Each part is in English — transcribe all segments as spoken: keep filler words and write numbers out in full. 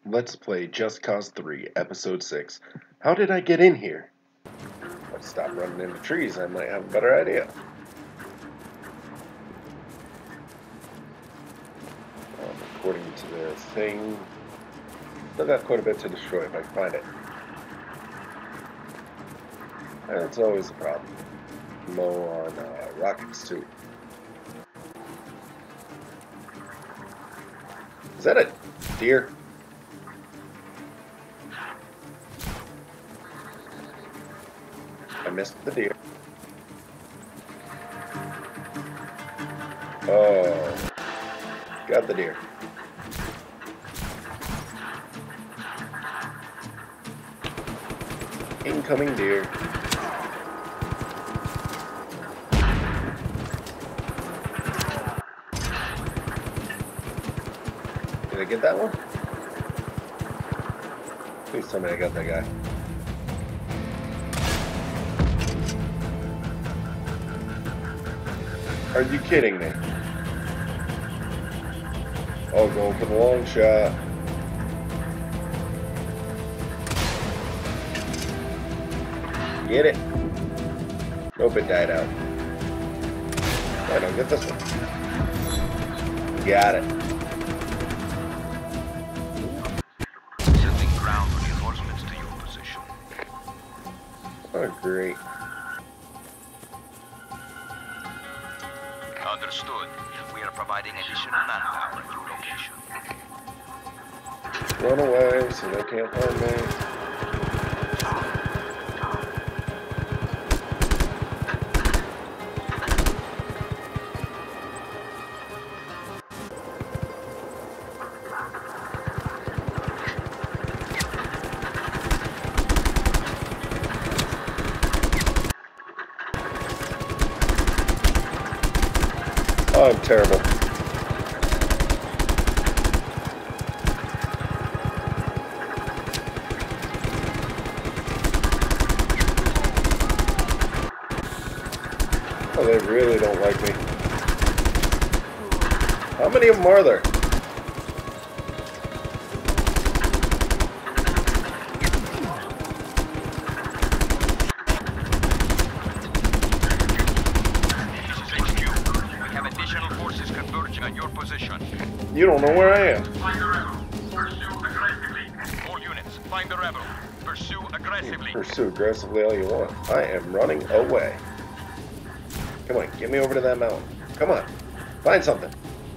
Let's play Just Cause three, Episode six. How did I get in here? Let's stop running into trees, I might have a better idea. Um, according to the thing, still got quite a bit to destroy if I can find it. That's always a problem. Low on uh, rockets, too. Is that a deer? I missed the deer. Oh, got the deer. Incoming deer. Did I get that one? Please tell me I got that guy. Are you kidding me? Oh, going for the long shot. Get it. Nope, it died out. I don't get this one. Got it. Sending ground reinforcements to your position. Oh, great. Understood. We are providing additional manpower at your location. Run away so they can't find me. Oh, I'm terrible. Oh, they really don't like me. How many of them are there? You don't know where I am. Find the rebel. Pursue aggressively. All units, find the rebel. Pursue aggressively. Pursue aggressively all you want. I am running away. Come on, get me over to that mountain. Come on, find something.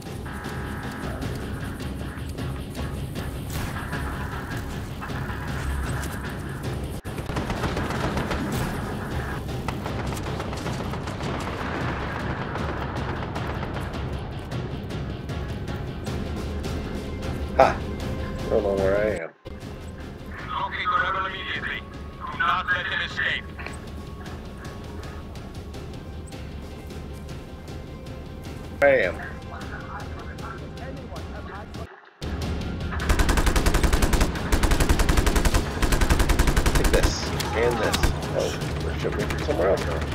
Ha! I don't know where I am. Locate the rebel immediately. Do not let him escape. I am. Take this and this. Oh, we're shipping from somewhere else now.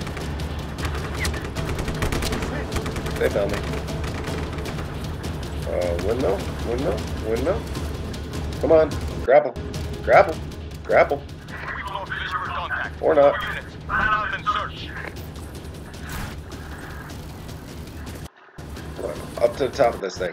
They found me. Uh, windmill, windmill, windmill. Come on, grapple, grapple, grapple. We've lost visual contact. Or not. All units, plan out and search. Come on, up to the top of this thing.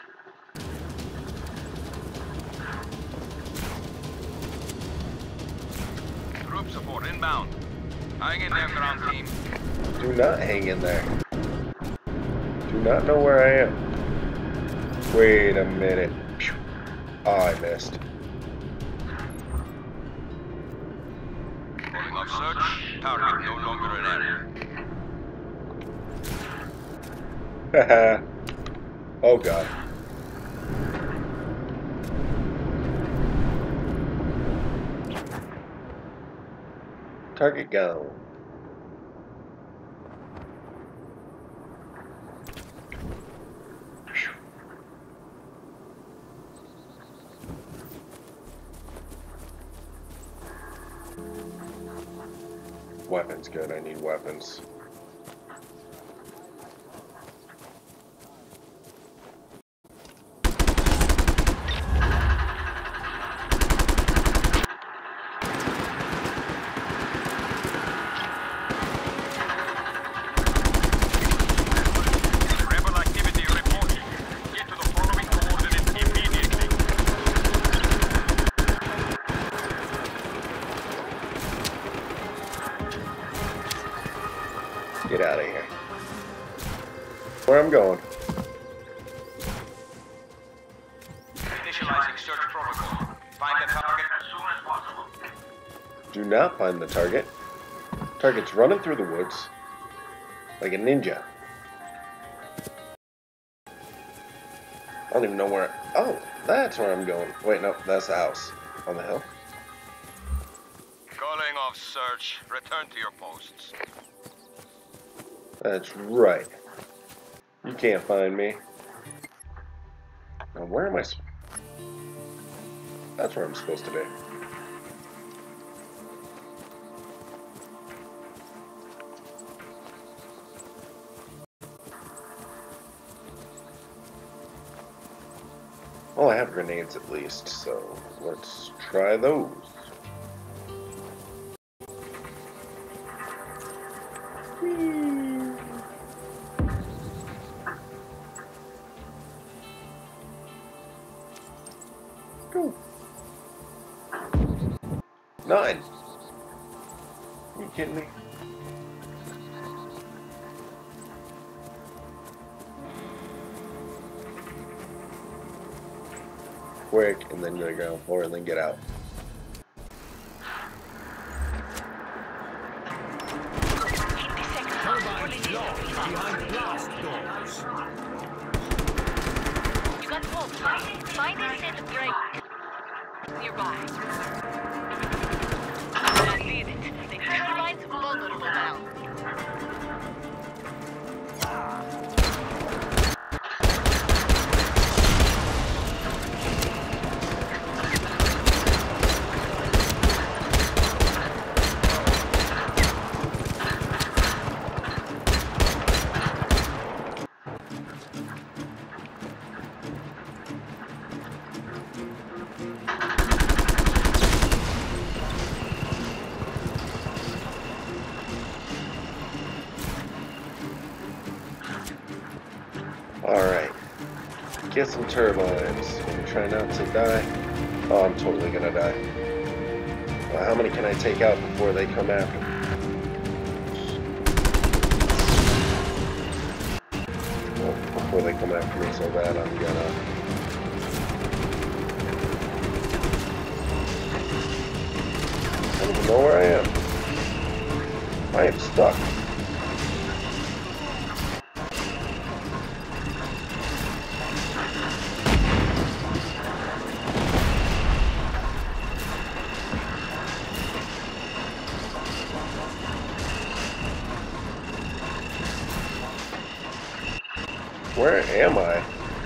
Group support inbound. Hang in there, ground team. Do not hang in there. Do not know where I am. Wait a minute. Phew. Oh, I missed. Calling off search. Target no longer an area. Haha. Oh god. Target go. Weapons, good. I need weapons. Get out of here. Where I'm going. Initializing search protocol. Find the target as soon as possible. Do not find the target. Target's running through the woods like a ninja. I don't even know where. Oh, that's where I'm going. Wait, no, that's the house on the hill. Calling off search. Return to your posts. That's right. You can't find me. Now, where am I? That's where I'm supposed to be. Well, I have grenades at least, so let's try those. Whee. Go. Nine. Are you kidding me? Quick, and then go to the ground floor, and then get out. Behind blast doors. You got wolves. Find a set of break nearby. I did it. The termites vulnerable now. Alright. Get some turbines. Try not to die. Oh, I'm totally gonna die. Well, how many can I take out before they come after me? Well, before they come after me so bad, I'm gonna... I don't even know where I am. I am stuck. Where am I?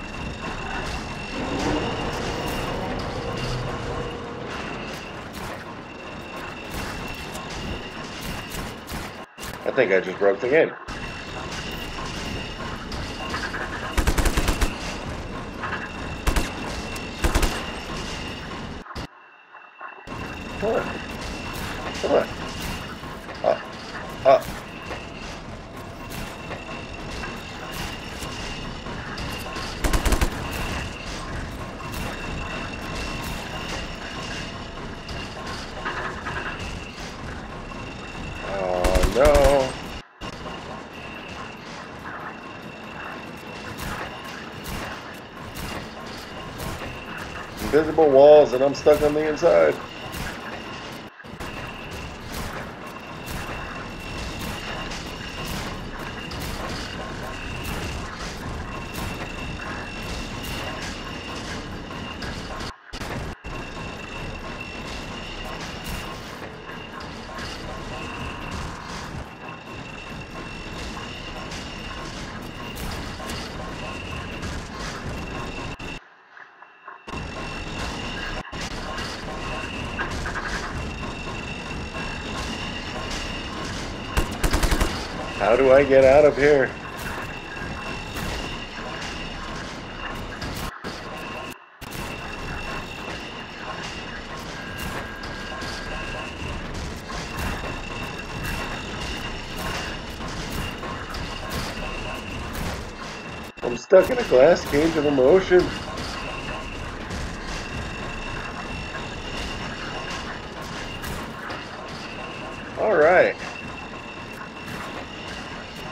I think I just broke the game. Come on. Come on. Up. Up. No. Invisible walls and I'm stuck on the inside. How do I get out of here? I'm stuck in a glass cage of emotion. All right.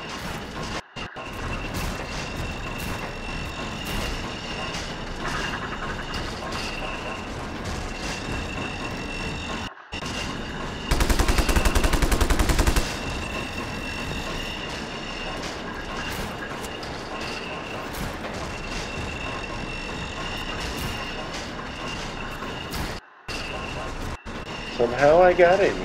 Somehow I got in.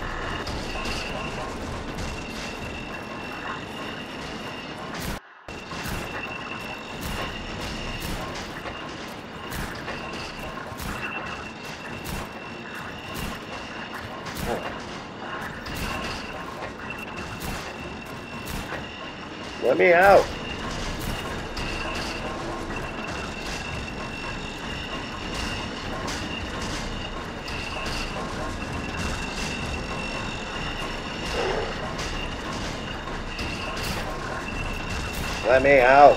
Let me out. Let me out.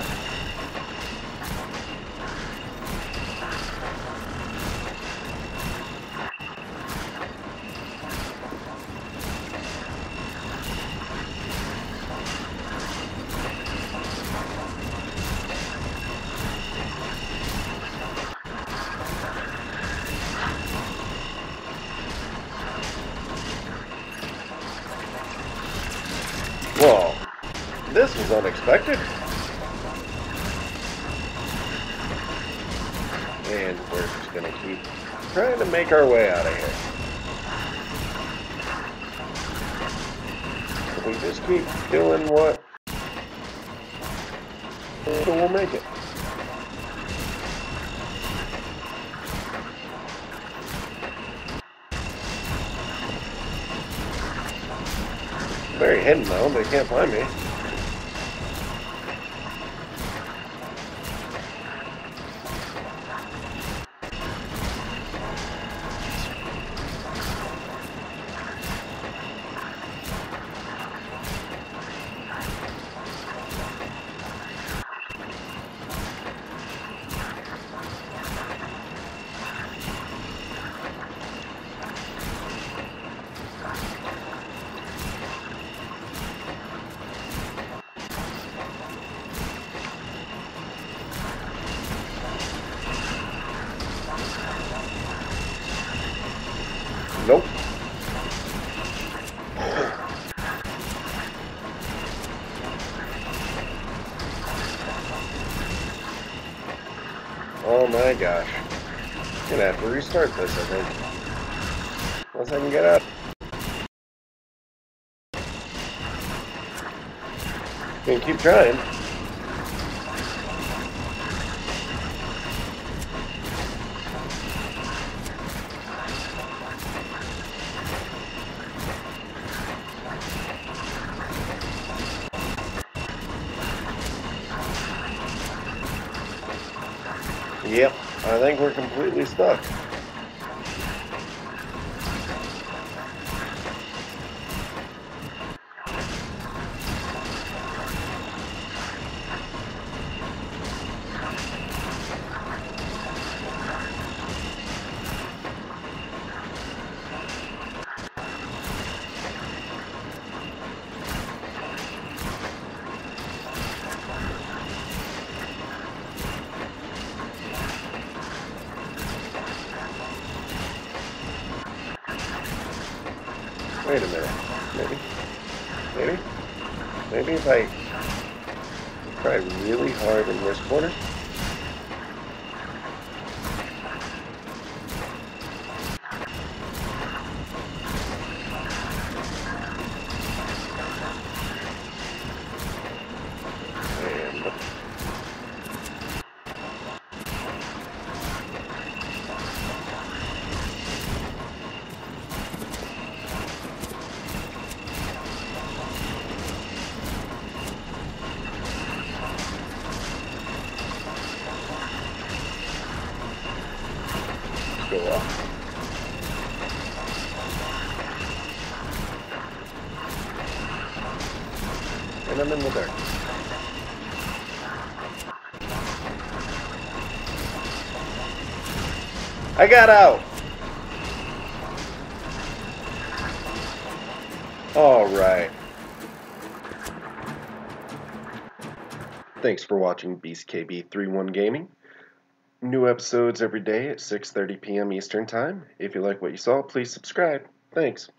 Whoa, this was unexpected. And we're just gonna keep trying to make our way out of here. If we just keep doing what, so we'll make it. Very hidden though, they can't find me. Nope. Oh my gosh. I'm gonna have to restart this, I think. Unless I can get out. Gonna keep trying. Yep, I think we're completely stuck. Wait a minute. Maybe. Maybe. Maybe if I try really hard in this corner. And go up. And I'm in the dark. I got out! Alright. Thanks for watching Beast K B thirty-one Gaming. New episodes every day at six thirty p m Eastern Time. If you like what you saw, please subscribe. Thanks.